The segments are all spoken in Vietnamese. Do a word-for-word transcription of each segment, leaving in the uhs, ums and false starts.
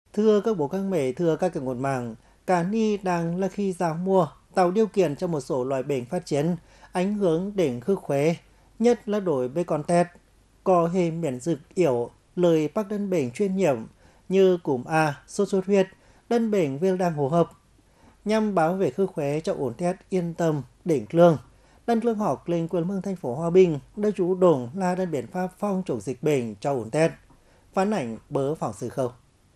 Thưa các bố các mẹ, thưa các kênh nguồn mạng, cà ni đang là khi giao mùa, tạo điều kiện cho một số loài bệnh phát triển, ảnh hưởng đến sức khỏe, nhất là đối với con tét. Có hệ miễn dịch yếu, lời mắc đơn bệnh truyền nhiễm như cúm A, sốt xuất huyết, đơn bệnh viêm đường hô hấp. Nhằm bảo vệ sức khỏe cho ổn tét yên tâm, đỉnh lương. Đơn lương học lên quận mương thành phố Hòa Bình đã chủ động là đơn biện pháp phòng chống dịch bệnh cho ổn tét. Phản ảnh bớ phòng sự khâu.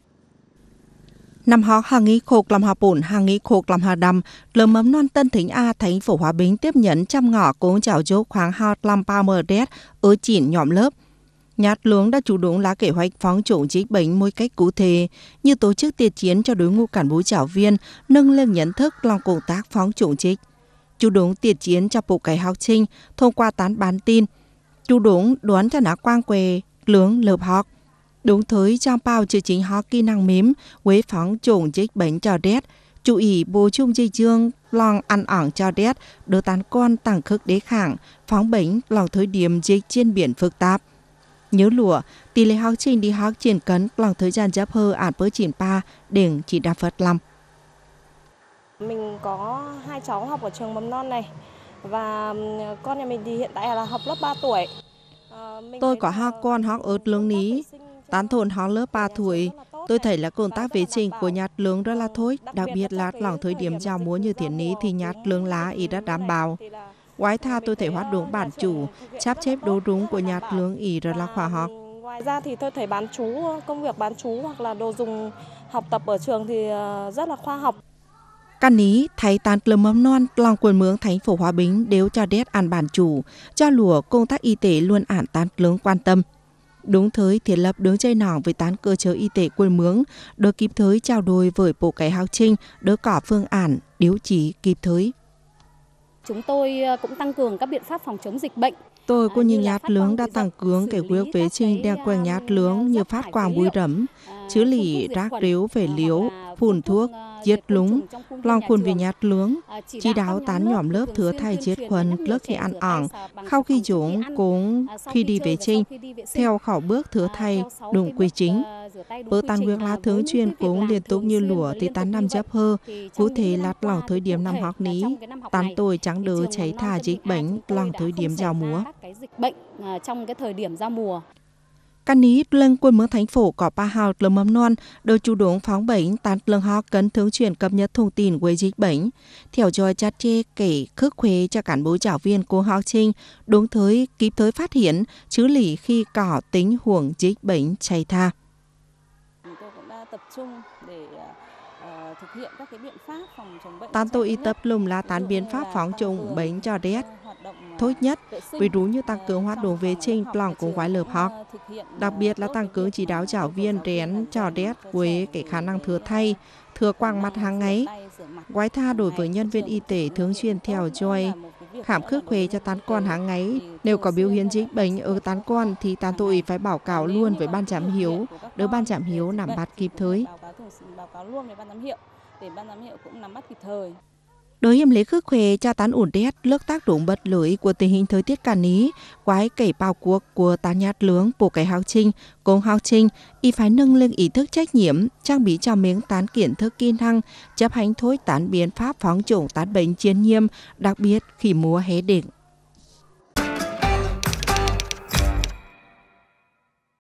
Năm học hàng nghĩ khô làm hà bổn, hàng nghĩ khô làm hà đầm, lớp mầm non Tân Thính A thành phố Hòa Bình tiếp nhận trăm ngõ cố chào dỗ khoảng hai trăm ba mươi đét ở chín nhóm lớp. Nhát lướng đã chủ động lá kế hoạch phòng chống dịch bệnh mỗi cách cụ thể, như tổ chức tiết chiến cho đối ngũ cán bộ giáo viên, nâng lên nhận thức lòng công tác phòng chống dịch. Chủ động tiết chiến cho bộ cái học sinh thông qua tán bán tin, chủ động đoán cho nó quang quê, lướng lớp học. Đúng thời trong bao chương trình học kỹ năng mềm với phòng chống dịch bệnh cho đét, chú ý bổ sung dây chương lòng ăn ỏng cho đét, đưa tán con tăng khức đế kháng, phóng bệnh lòng thời điểm dịch trên biển phức tạp. Nhớ lụa, tỷ lệ học sinh đi học triển cấn lòng thời gian chấp hơ ản với chín ba đỉnh chỉ đa phật lắm. Mình có hai cháu học ở trường mầm non này và con nhà mình thì hiện tại là học lớp ba tuổi. Tôi có hai con học ở lương ní, tán thôn học lớp ba tuổi. Tôi thấy là công tác vệ sinh của nhát lương rất là thôi, đặc biệt là lòng thời điểm giao múa như thiện ní thì nhát lương lá ý rất đảm bảo. Ngoài tha tôi thấy hoạt động bản chủ, sắp xếp đồ đúng của nhát lương ý rất là khoa học. Ngoài ra thì tôi thấy bán chú, công việc bán chú hoặc là đồ dùng học tập ở trường thì rất là khoa học. Căn ní thấy tán lớp mầm non lòng quần mướng thành phố Hòa Bình đều cho đét ăn bản chủ, cho lùa công tác y tế luôn ản tán lướng quan tâm. Đúng thời thiết lập đường dây nòng với tán cơ sở y tế quần mướng, được kịp thời trao đổi với bộ cái học sinh, đỡ cỏ phương ản, điều trị kịp thời. Chúng tôi cũng tăng cường các biện pháp phòng chống dịch bệnh. Tôi cũng như nhát lướng đã tăng cường cái việc vệ sinh đeo quanh nhát lướng như phát quang bụi rẫm, chứa lì rác rếu về liếu, phun thuốc, diệt lúng, lòng khuôn vì nhát lướng, chỉ đáo tán nhóm lớp thừa thay diệt khuẩn lớp khi ăn ỏng, khâu khi dũng, cúng, khi đi vệ sinh, theo khẩu bước thừa thay, đúng quy chính. Bữa tàn việc là thường xuyên cúng liên tục như lụa thì tán năm chấp hơ, cụ thể là lòng thời điểm năm học ní, tán tôi chẳng đỡ cháy thả dịch bệnh lòng thời điểm giao múa. Bệnh trong cái thời điểm giao mùa. Căn ní lân quân mướn thành phố có ba hào lớp mầm non đều chủ động phóng bệnh tán lương họ cần thường xuyên cập nhật thông tin về dịch bệnh, theo dõi chặt chẽ kể khức khuế cho cán bộ giáo viên của học sinh, đúng thời kịp thời phát hiện, xử lý khi có tình huống dịch bệnh xảy ra. Tôi cũng đã tập trung để uh, thực hiện các cái biện pháp phòng chống bệnh. Tán tôi y tập lùng là tán biện pháp phòng chống bệnh cho đét. Thôi nhất, ví dụ như tăng cường hoạt động vệ sinh lòng của quái lớp học, đặc biệt là tăng cường chỉ đạo giáo viên rén cho đét với cái khả năng thừa thay, thừa quang mặt hàng ngày. Ngoài tha đối với nhân viên y tế thường xuyên theo dõi, khám khước khuế cho tán con hàng ngày. Nếu có biểu hiện dịch bệnh ở tán con thì tán tôi phải báo cáo luôn với ban giám hiệu, đỡ ban giám hiệu nắm bắt kịp thời. Báo cáo luôn với ban giám hiệu để ban giám hiệu cũng nắm bắt kịp thời. Đối hiểm lý khước khuế cho tán ổn đét lước tác động bất lợi của tình hình thời tiết cả ní, quái kể bao cuộc của tán nhát lướng bộ cái học sinh, công học sinh, y phải nâng lên ý thức trách nhiệm, trang bị cho miếng tán kiến thức kỹ năng, chấp hành thối tán biện pháp phòng chống tán bệnh truyền nhiễm, đặc biệt khi mùa hè đến.